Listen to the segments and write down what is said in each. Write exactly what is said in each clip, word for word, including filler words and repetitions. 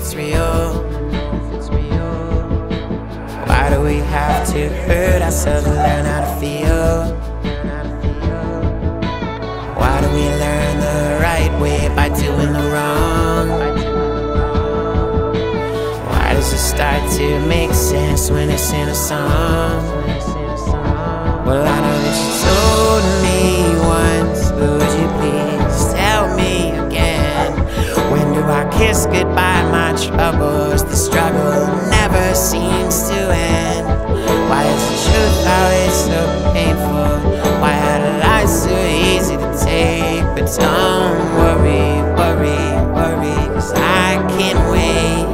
it's real. Why do we have to hurt ourselves to learn how to feel? Why do we learn the right way by doing the wrong? Why does it start to make sense when it's in a song? Well, I know that you told me once, but would you please tell me again? When do I kiss goodbye my troubles? The struggle never seems to end. Why is the truth always so painful? Why are lies so easy to take? But don't worry, worry, worry, 'cause I can't wait.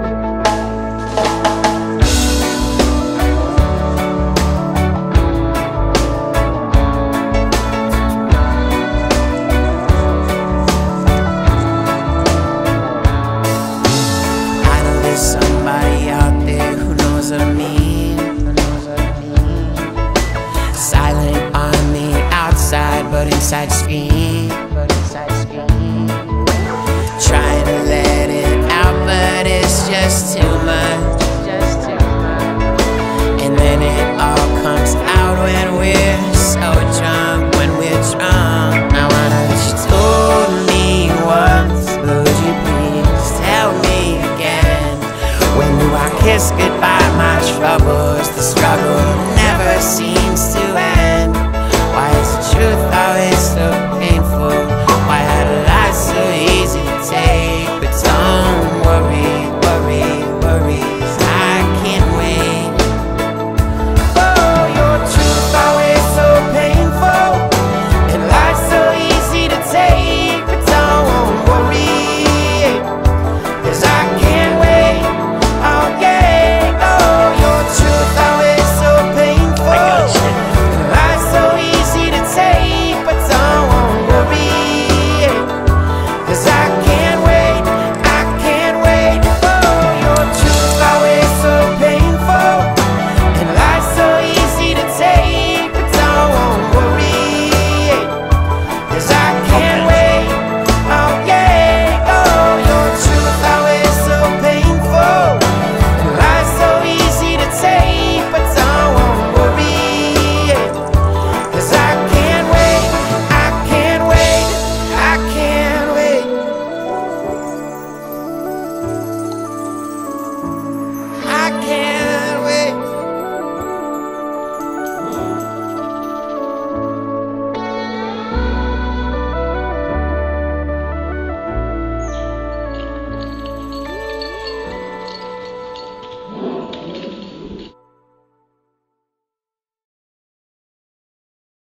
Somebody out there who knows what I mean. Silent on the outside, but inside screen. Trying to let it out, but it's just too much. And then it all comes out when we're so drunk, when we're drunk. Now I know that you told me once, but would you please tell me again? When do I kiss goodbye my troubles?